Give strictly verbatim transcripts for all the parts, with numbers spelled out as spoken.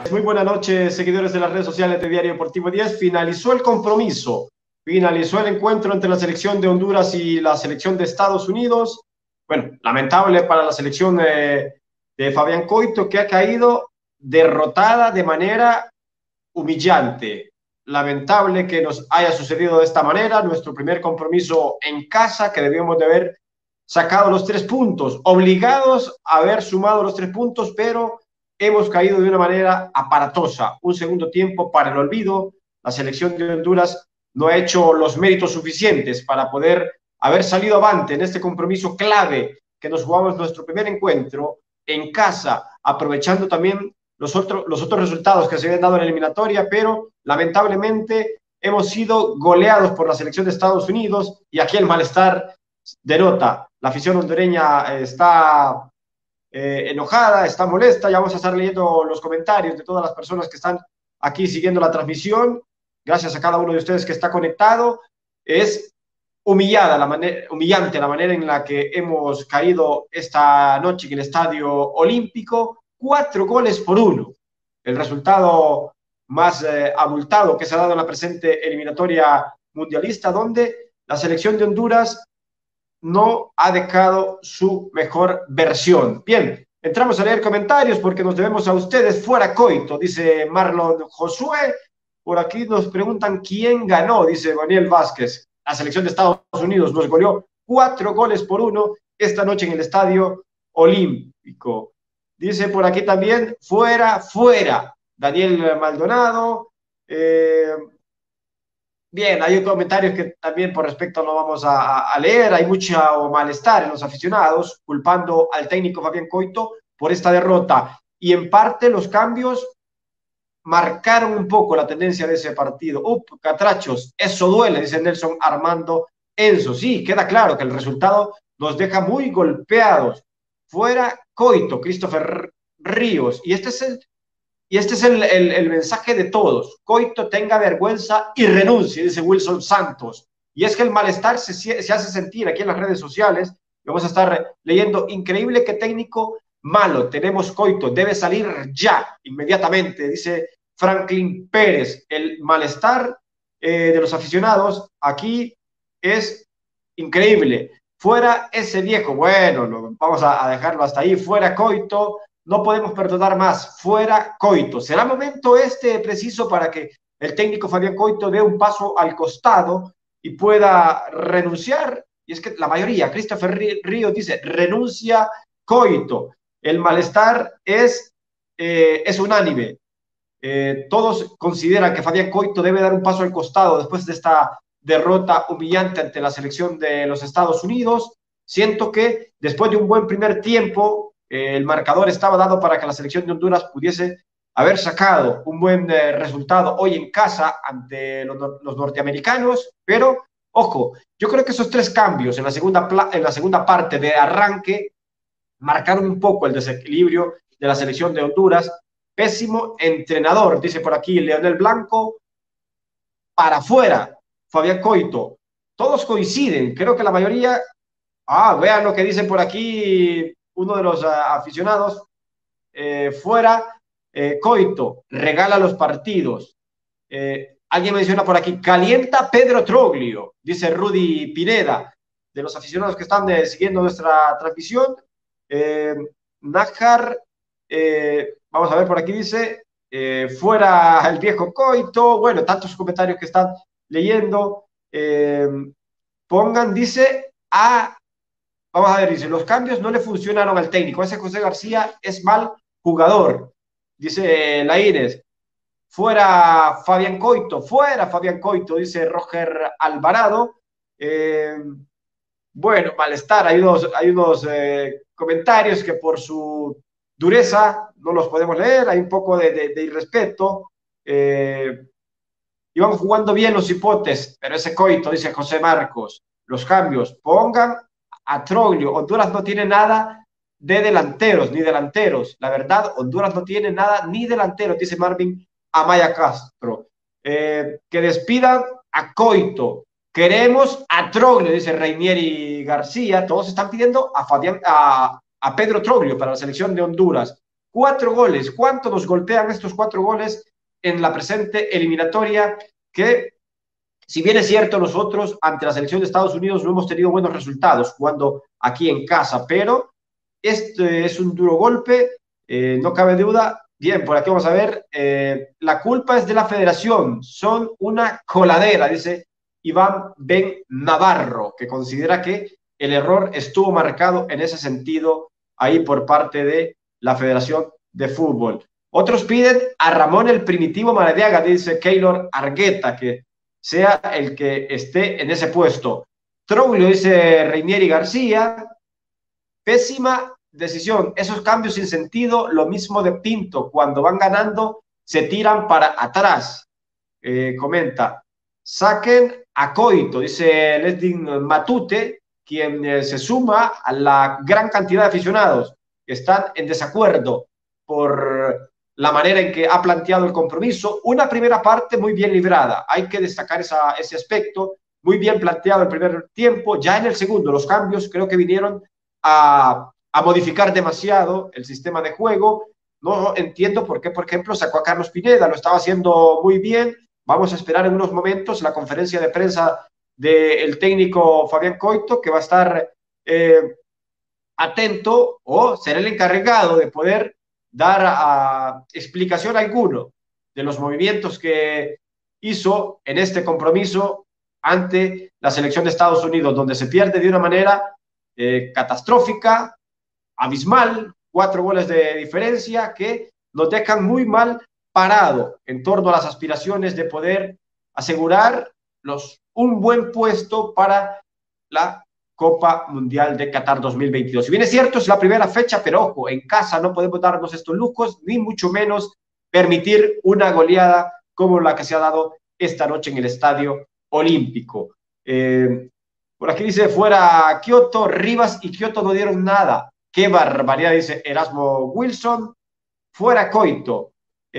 Muy buenas noches, seguidores de las redes sociales de Diario Deportivo diez. Finalizó el compromiso, finalizó el encuentro entre la selección de Honduras y la selección de Estados Unidos. Bueno, lamentable para la selección de, de Fabián Coito, que ha caído derrotada de manera humillante. Lamentable que nos haya sucedido de esta manera. Nuestro primer compromiso en casa, que debíamos de haber sacado los tres puntos, obligados a haber sumado los tres puntos, pero hemos caído de una manera aparatosa. Un segundo tiempo para el olvido. La selección de Honduras no ha hecho los méritos suficientes para poder haber salido avante en este compromiso clave que nos jugamos nuestro primer encuentro en casa, aprovechando también los, otro, los otros resultados que se habían dado en la eliminatoria, pero lamentablemente hemos sido goleados por la selección de Estados Unidos y aquí el malestar denota. La afición hondureña está eh, enojada, está molesta. Ya vamos a estar leyendo los comentarios de todas las personas que están aquí siguiendo la transmisión. Gracias a cada uno de ustedes que está conectado. Es humillada la manera, humillante la manera en la que hemos caído esta noche en el Estadio Olímpico. Cuatro goles por uno. El resultado más eh, abultado que se ha dado en la presente eliminatoria mundialista, donde la selección de Honduras no ha dejado su mejor versión. Bien, entramos a leer comentarios porque nos debemos a ustedes. Fuera Coito, dice Marlon Josué. Por aquí nos preguntan quién ganó, dice Daniel Vázquez. La selección de Estados Unidos nos goleó cuatro goles por uno esta noche en el Estadio Olímpico. Dice por aquí también, fuera, fuera. Daniel Maldonado. Eh, Bien, hay comentarios que también por respecto no vamos a, a leer. Hay mucho malestar en los aficionados, culpando al técnico Fabián Coito por esta derrota. Y en parte los cambios marcaron un poco la tendencia de ese partido. Up, catrachos, eso duele, dice Nelson Armando Enzo. Sí, queda claro que el resultado nos deja muy golpeados. Fuera Coito, Christopher Ríos. Y este es el Y este es el, el, el mensaje de todos. Coito tenga vergüenza y renuncie, dice Wilson Santos. Y es que el malestar se, se hace sentir aquí en las redes sociales. Vamos a estar leyendo, increíble que técnico malo. Tenemos Coito, debe salir ya, inmediatamente, dice Franklin Pérez. El malestar eh, de los aficionados aquí es increíble. Fuera ese viejo, bueno, lo, vamos a, a dejarlo hasta ahí. Fuera Coito. No podemos perdonar más. Fuera Coito. ¿Será momento este preciso para que el técnico Fabián Coito dé un paso al costado y pueda renunciar? Y es que la mayoría, Christopher Ríos dice, renuncia Coito. El malestar es, eh, es unánime. Eh, todos consideran que Fabián Coito debe dar un paso al costado después de esta derrota humillante ante la selección de los Estados Unidos. Siento que después de un buen primer tiempo, Eh, el marcador estaba dado para que la selección de Honduras pudiese haber sacado un buen eh, resultado hoy en casa ante los, los norteamericanos, pero ojo, yo creo que esos tres cambios en la, segunda en la segunda parte de arranque marcaron un poco el desequilibrio de la selección de Honduras. Pésimo entrenador, dice por aquí Leonel Blanco. Para afuera, Fabián Coito. Todos coinciden, creo que la mayoría. Ah, vean lo que dicen por aquí uno de los uh, aficionados, eh, fuera, eh, Coito, regala los partidos. Eh, alguien menciona por aquí, calienta Pedro Troglio, dice Rudy Pineda, de los aficionados que están eh, siguiendo nuestra transmisión. Eh, Nájar, eh, vamos a ver por aquí, dice, eh, fuera el viejo Coito. Bueno, tantos comentarios que están leyendo. Eh, pongan, dice, a Vamos a ver, dice, los cambios no le funcionaron al técnico. Ese José García es mal jugador. Dice Laínez, fuera Fabián Coito, fuera Fabián Coito, dice Roger Alvarado. Eh, bueno, malestar. Hay unos, hay unos eh, comentarios que por su dureza no los podemos leer. Hay un poco de, de, de irrespeto. Eh, iban jugando bien los hipotes, pero ese Coito, dice José Marcos, los cambios, pongan a Troglio. Honduras no tiene nada de delanteros, ni delanteros. La verdad, Honduras no tiene nada ni delanteros, dice Marvin Amaya Castro. Eh, que despidan a Coito. Queremos a Troglio, dice Reinieri García. Todos están pidiendo a, Fabián, a, a Pedro Troglio para la selección de Honduras. Cuatro goles. ¿Cuánto nos golpean estos cuatro goles en la presente eliminatoria? Que, si bien es cierto, nosotros ante la selección de Estados Unidos no hemos tenido buenos resultados jugando aquí en casa, pero este es un duro golpe, eh, no cabe duda. Bien, por aquí vamos a ver, eh, la culpa es de la federación, son una coladera, dice Iván Ben Navarro, que considera que el error estuvo marcado en ese sentido ahí por parte de la Federación de Fútbol. Otros piden a Ramón el Primitivo Maradiaga, dice Keylor Argueta, que sea el que esté en ese puesto. Troglio, dice Reinieri García, pésima decisión, esos cambios sin sentido, lo mismo de Pinto, cuando van ganando se tiran para atrás. Eh, comenta, saquen a Coito, dice Leslie Matute, quien eh, se suma a la gran cantidad de aficionados que están en desacuerdo por la manera en que ha planteado el compromiso. Una primera parte muy bien librada, hay que destacar esa, ese aspecto, muy bien planteado el primer tiempo. Ya en el segundo los cambios creo que vinieron a, a modificar demasiado el sistema de juego. No entiendo por qué, por ejemplo, sacó a Carlos Pineda, lo estaba haciendo muy bien. Vamos a esperar en unos momentos la conferencia de prensa del técnico Fabián Coito, que va a estar eh, atento o será el encargado de poder dar a, explicación a alguno de los movimientos que hizo en este compromiso ante la selección de Estados Unidos, donde se pierde de una manera eh, catastrófica, abismal, cuatro goles de diferencia que nos dejan muy mal parado en torno a las aspiraciones de poder asegurar los, un buen puesto para la Copa Mundial de Qatar dos mil veintidós. Si bien es cierto, es la primera fecha, pero ojo, en casa no podemos darnos estos lujos, ni mucho menos permitir una goleada como la que se ha dado esta noche en el Estadio Olímpico. Eh, por aquí dice, fuera Kioto, Rivas y Kioto no dieron nada. Qué barbaridad, dice Erasmo Wilson. Fuera Coito.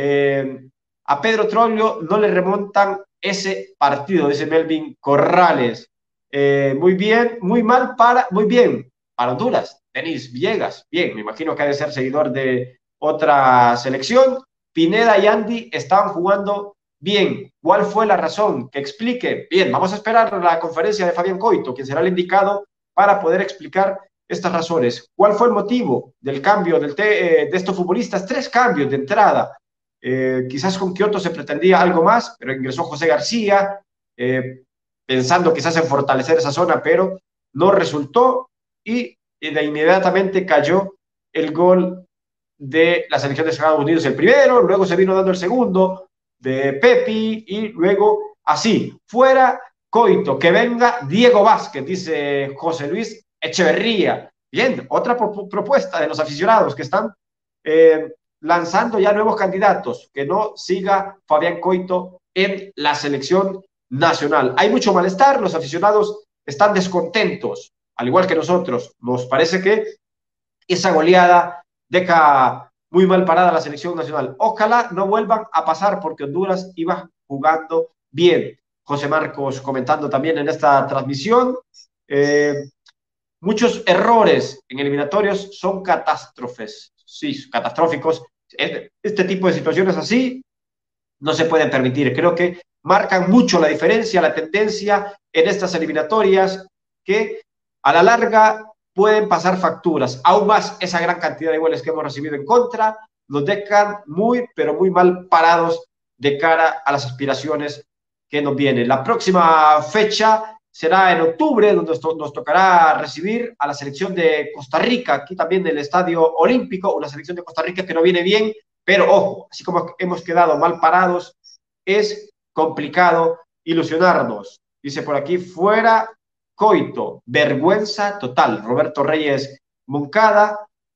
Eh, a Pedro Troglio no le remontan ese partido, dice Melvin Corrales. Eh, muy bien, muy mal para, muy bien, para Honduras. Denis Villegas, bien, me imagino que ha de ser seguidor de otra selección. Pineda y Andy estaban jugando bien. ¿Cuál fue la razón? Que explique. Bien, vamos a esperar la conferencia de Fabián Coito, quien será el indicado para poder explicar estas razones. ¿Cuál fue el motivo del cambio del te, eh, de estos futbolistas? Tres cambios de entrada. Eh, quizás con Kioto se pretendía algo más, pero ingresó José García, eh, pensando quizás en fortalecer esa zona, pero no resultó y, y de inmediatamente cayó el gol de la selección de Estados Unidos, el primero, luego se vino dando el segundo de Pepi y luego así, fuera Coito, que venga Diego Vázquez, dice José Luis Echeverría. Bien, otra pro propuesta de los aficionados que están eh, lanzando ya nuevos candidatos, que no siga Fabián Coito en la selección nacional. Hay mucho malestar, los aficionados están descontentos, al igual que nosotros. Nos parece que esa goleada deja muy mal parada a la selección nacional. Ojalá no vuelvan a pasar porque Honduras iba jugando bien. José Marcos comentando también en esta transmisión. Eh, muchos errores en eliminatorios son catástrofes, sí, catastróficos. Este tipo de situaciones así no se pueden permitir. Creo que marcan mucho la diferencia, la tendencia en estas eliminatorias que a la larga pueden pasar facturas. Aún más esa gran cantidad de goles que hemos recibido en contra nos dejan muy, pero muy mal parados de cara a las aspiraciones que nos vienen. La próxima fecha será en octubre, donde nos tocará recibir a la selección de Costa Rica, aquí también en el Estadio Olímpico, una selección de Costa Rica que no viene bien, pero ojo, así como hemos quedado mal parados, es complicado ilusionarnos. Dice por aquí, fuera Coito, vergüenza total. Roberto Reyes Moncada,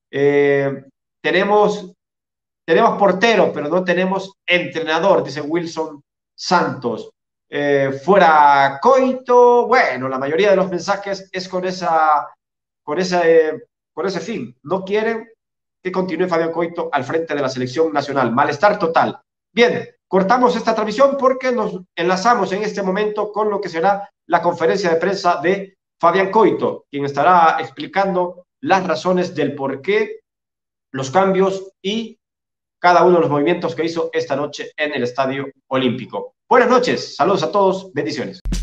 eh, tenemos, tenemos portero, pero no tenemos entrenador, dice Wilson Santos. Eh, fuera Coito, bueno, la mayoría de los mensajes es con esa, con esa, eh, con ese fin. No quieren que continúe Fabián Coito al frente de la selección nacional. Malestar total. Bien, cortamos esta transmisión porque nos enlazamos en este momento con lo que será la conferencia de prensa de Fabián Coito, quien estará explicando las razones del por qué los cambios y cada uno de los movimientos que hizo esta noche en el Estadio Olímpico. Buenas noches, saludos a todos, bendiciones.